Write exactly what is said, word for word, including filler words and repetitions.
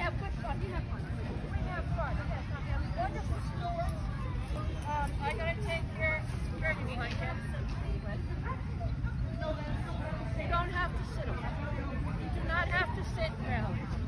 have good fun. We have fun. We have fun. Yes, I have wonderful stores. Um, I gotta take your journey blanket. You don't have to sit on it. You do not have to sit in rallies.